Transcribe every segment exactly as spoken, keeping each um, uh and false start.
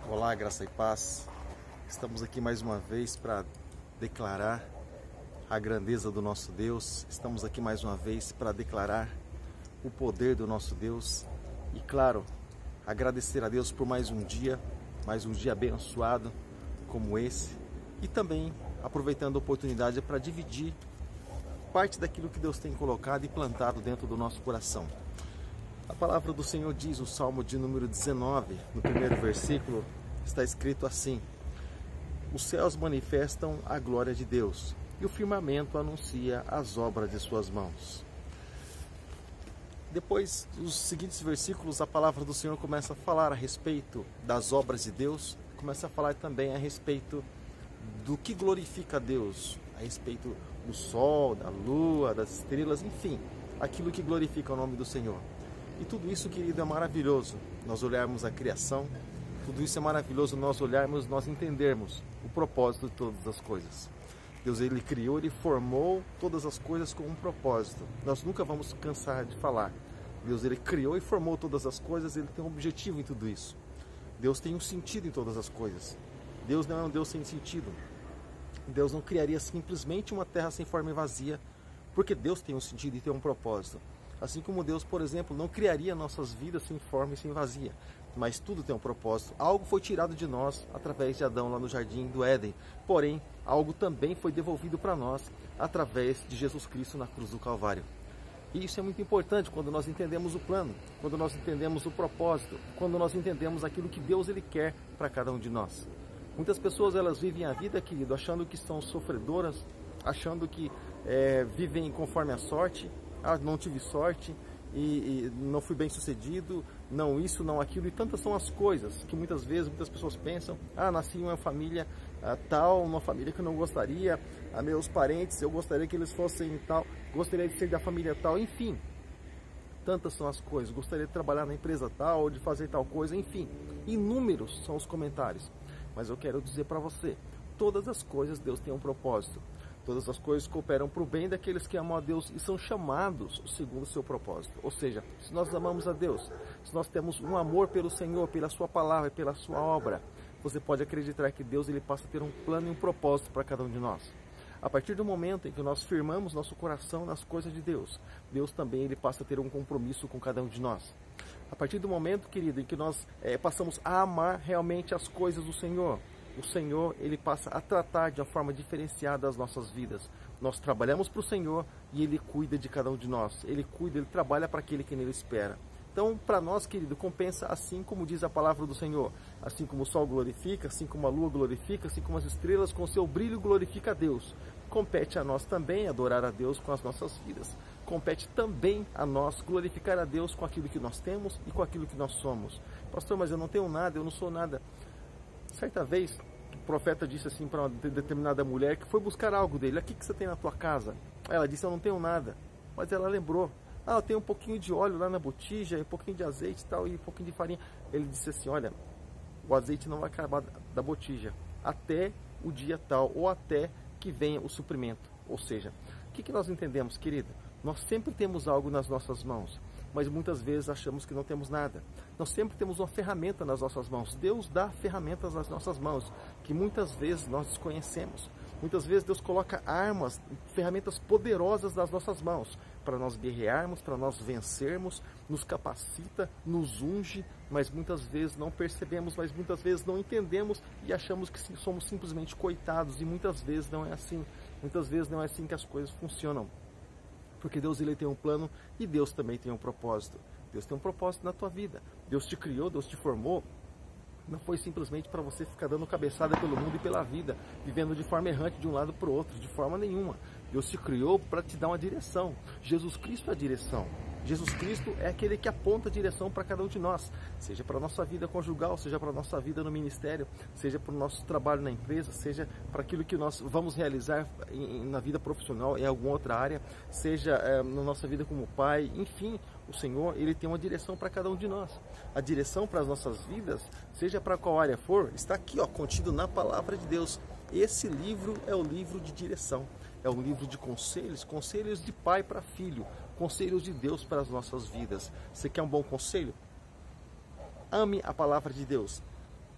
Olá, graça e paz. Estamos aqui mais uma vez para declarar a grandeza do nosso Deus. Estamos aqui mais uma vez para declarar o poder do nosso Deus e, claro, agradecer a Deus por mais um dia, mais um dia abençoado como esse, e também aproveitando a oportunidade para dividir parte daquilo que Deus tem colocado e plantado dentro do nosso coração. A palavra do Senhor diz, o Salmo de número dezenove, no primeiro versículo, está escrito assim: os céus manifestam a glória de Deus, e o firmamento anuncia as obras de suas mãos. Depois, os seguintes versículos, a palavra do Senhor começa a falar a respeito das obras de Deus, começa a falar também a respeito do que glorifica a Deus, a respeito do sol, da lua, das estrelas, enfim, aquilo que glorifica o nome do Senhor. E tudo isso, querido, é maravilhoso, nós olharmos a criação, tudo isso é maravilhoso nós olharmos, nós entendermos o propósito de todas as coisas. Deus, Ele criou, Ele formou todas as coisas com um propósito. Nós nunca vamos cansar de falar. Deus, Ele criou e formou todas as coisas, Ele tem um objetivo em tudo isso. Deus tem um sentido em todas as coisas. Deus não é um Deus sem sentido. Deus não criaria simplesmente uma terra sem forma e vazia, porque Deus tem um sentido e tem um propósito. Assim como Deus, por exemplo, não criaria nossas vidas sem forma e sem vazia, mas tudo tem um propósito. Algo foi tirado de nós através de Adão lá no jardim do Éden, porém, algo também foi devolvido para nós através de Jesus Cristo na cruz do Calvário. E isso é muito importante quando nós entendemos o plano, quando nós entendemos o propósito, quando nós entendemos aquilo que Deus Ele quer para cada um de nós. Muitas pessoas, elas vivem a vida, querido, achando que são sofredoras, achando que é, vivem conforme a sorte. Ah, não tive sorte e, e não fui bem sucedido, não isso, não aquilo, e tantas são as coisas que muitas vezes muitas pessoas pensam: ah, nasci em uma família ah, tal, uma família que eu não gostaria, a meus parentes, eu gostaria que eles fossem tal, gostaria de ser da família tal, enfim, tantas são as coisas, gostaria de trabalhar na empresa tal, ou de fazer tal coisa, enfim, inúmeros são os comentários. Mas eu quero dizer para você, todas as coisas Deus tem um propósito. Todas as coisas cooperam para o bem daqueles que amam a Deus e são chamados segundo o seu propósito. Ou seja, se nós amamos a Deus, se nós temos um amor pelo Senhor, pela sua palavra, pela sua obra, você pode acreditar que Deus ele passa a ter um plano e um propósito para cada um de nós. A partir do momento em que nós firmamos nosso coração nas coisas de Deus, Deus também ele passa a ter um compromisso com cada um de nós. A partir do momento, querido, em que nós é, passamos a amar realmente as coisas do Senhor, o Senhor, Ele passa a tratar de uma forma diferenciada as nossas vidas. Nós trabalhamos para o Senhor e Ele cuida de cada um de nós. Ele cuida, Ele trabalha para aquele que nele espera. Então, para nós, querido, compensa assim como diz a palavra do Senhor. Assim como o sol glorifica, assim como a lua glorifica, assim como as estrelas com seu brilho glorifica a Deus. Compete a nós também adorar a Deus com as nossas vidas. Compete também a nós glorificar a Deus com aquilo que nós temos e com aquilo que nós somos. Pastor, mas eu não tenho nada, eu não sou nada. Certa vez, o profeta disse assim para uma determinada mulher que foi buscar algo dele: o que, que você tem na tua casa? Ela disse: eu não tenho nada. Mas ela lembrou: ah, eu tenho um pouquinho de óleo lá na botija, um pouquinho de azeite e tal, e um pouquinho de farinha. Ele disse assim: olha, o azeite não vai acabar da botija até o dia tal, ou até que venha o suprimento. Ou seja, o que, que nós entendemos, querido? Nós sempre temos algo nas nossas mãos, mas muitas vezes achamos que não temos nada. Nós sempre temos uma ferramenta nas nossas mãos. Deus dá ferramentas nas nossas mãos, que muitas vezes nós desconhecemos. Muitas vezes Deus coloca armas, ferramentas poderosas nas nossas mãos, para nós guerrearmos, para nós vencermos, nos capacita, nos unge, mas muitas vezes não percebemos, mas muitas vezes não entendemos e achamos que somos simplesmente coitados, e muitas vezes não é assim. Muitas vezes não é assim que as coisas funcionam. Porque Deus ele tem um plano e Deus também tem um propósito. Deus tem um propósito na tua vida. Deus te criou, Deus te formou. Não foi simplesmente para você ficar dando cabeçada pelo mundo e pela vida, vivendo de forma errante de um lado para o outro, de forma nenhuma. Deus te criou para te dar uma direção. Jesus Cristo é a direção. Jesus Cristo é aquele que aponta a direção para cada um de nós, seja para a nossa vida conjugal, seja para a nossa vida no ministério, seja para o nosso trabalho na empresa, seja para aquilo que nós vamos realizar em, na vida profissional, em alguma outra área, seja é, na nossa vida como pai, enfim, o Senhor, Ele tem uma direção para cada um de nós. A direção para as nossas vidas, seja para qual área for, está aqui, ó, contido na palavra de Deus. Esse livro é o livro de direção, é um livro de conselhos, conselhos de pai para filho, conselhos de Deus para as nossas vidas. Você quer um bom conselho? Ame a palavra de Deus.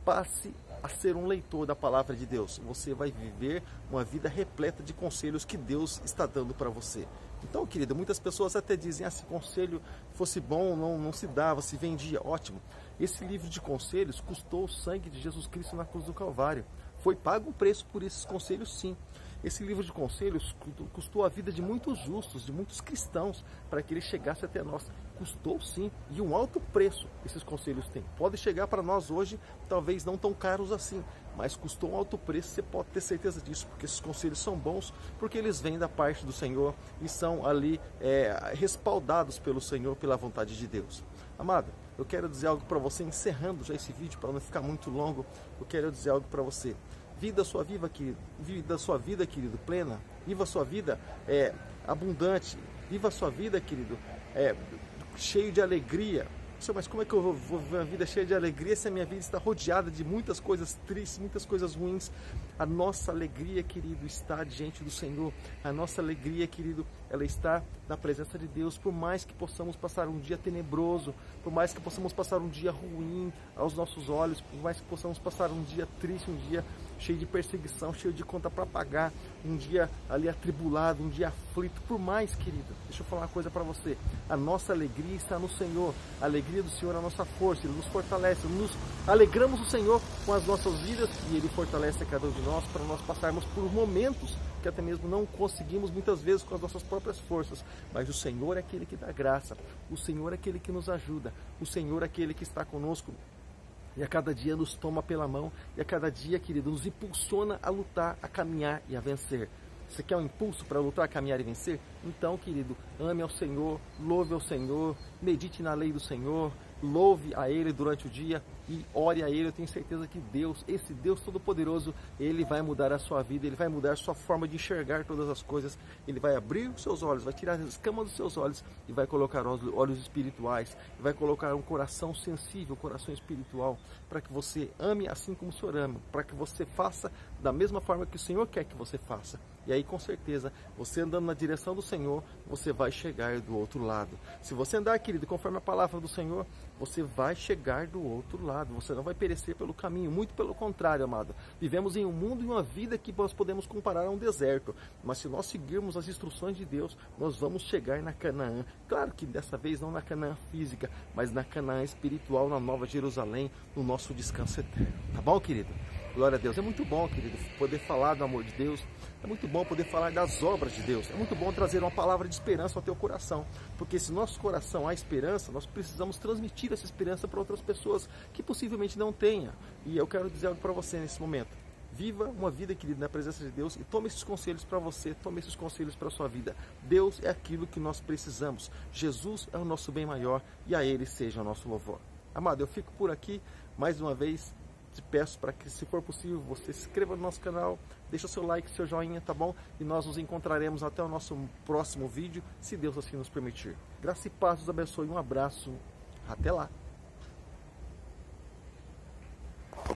passe a ser um leitor da palavra de Deus. Você vai viver uma vida repleta de conselhos que Deus está dando para você. Então, querido, muitas pessoas até dizem, ah, se conselho fosse bom, não, não se dava, se vendia. Ótimo. Esse livro de conselhos custou o sangue de Jesus Cristo na cruz do Calvário. Foi pago um preço por esses conselhos, sim. Esse livro de conselhos custou a vida de muitos justos, de muitos cristãos, para que ele chegasse até nós. Custou, sim, e um alto preço esses conselhos têm. Pode chegar para nós hoje, talvez não tão caros assim, mas custou um alto preço, você pode ter certeza disso, porque esses conselhos são bons, porque eles vêm da parte do Senhor e são ali é, respaldados pelo Senhor, pela vontade de Deus. Amado, eu quero dizer algo para você, encerrando já esse vídeo, para não ficar muito longo, eu quero dizer algo para você. Vida sua vida, querido, vida sua vida, querido, plena. Viva a sua vida é, abundante. Viva a sua vida, querido, é, cheio de alegria. Mas como é que eu vou, vou viver uma vida cheia de alegria se a minha vida está rodeada de muitas coisas tristes, muitas coisas ruins? A nossa alegria, querido, está diante do Senhor. A nossa alegria, querido, ela está na presença de Deus. Por mais que possamos passar um dia tenebroso, por mais que possamos passar um dia ruim aos nossos olhos, por mais que possamos passar um dia triste, um dia cheio de perseguição, cheio de conta para pagar, um dia ali atribulado, um dia aflito, por mais, querido, deixa eu falar uma coisa para você, a nossa alegria está no Senhor, a alegria do Senhor é a nossa força, Ele nos fortalece, nos alegramos o Senhor com as nossas vidas e Ele fortalece a cada um de nós para nós passarmos por momentos que até mesmo não conseguimos muitas vezes com as nossas próprias forças, mas o Senhor é aquele que dá graça, o Senhor é aquele que nos ajuda, o Senhor é aquele que está conosco, e a cada dia nos toma pela mão, e a cada dia, querido, nos impulsiona a lutar, a caminhar e a vencer. Você quer um impulso para lutar, caminhar e vencer? Então, querido, ame ao Senhor, louve ao Senhor, medite na lei do Senhor, louve a Ele durante o dia e ore a Ele. Eu tenho certeza que Deus, esse Deus Todo-Poderoso, Ele vai mudar a sua vida, Ele vai mudar a sua forma de enxergar todas as coisas, Ele vai abrir os seus olhos, vai tirar as escamas dos seus olhos e vai colocar olhos espirituais, vai colocar um coração sensível, um coração espiritual, para que você ame assim como o Senhor ama, para que você faça da mesma forma que o Senhor quer que você faça. E aí, com certeza, você andando na direção do Senhor, você vai chegar do outro lado. Se você andar, querido, conforme a palavra do Senhor, você vai chegar do outro lado. Você não vai perecer pelo caminho. Muito pelo contrário, amado. Vivemos em um mundo e uma vida que nós podemos comparar a um deserto. Mas se nós seguirmos as instruções de Deus, nós vamos chegar na Canaã. Claro que dessa vez não na Canaã física, mas na Canaã espiritual, na Nova Jerusalém, no nosso descanso eterno. Tá bom, querido? Glória a Deus. É muito bom, querido, poder falar do amor de Deus. É muito bom poder falar das obras de Deus. É muito bom trazer uma palavra de esperança ao teu coração. Porque se no nosso coração há esperança, nós precisamos transmitir essa esperança para outras pessoas que possivelmente não tenham. E eu quero dizer algo para você nesse momento. Viva uma vida, querido, na presença de Deus e tome esses conselhos para você, tome esses conselhos para a sua vida. Deus é aquilo que nós precisamos. Jesus é o nosso bem maior e a Ele seja o nosso louvor. Amado, eu fico por aqui mais uma vez. Te peço para que, se for possível, você se inscreva no nosso canal, deixa o seu like, seu joinha, tá bom? E nós nos encontraremos até o nosso próximo vídeo, se Deus assim nos permitir. Graça e paz, nos abençoe, um abraço, até lá!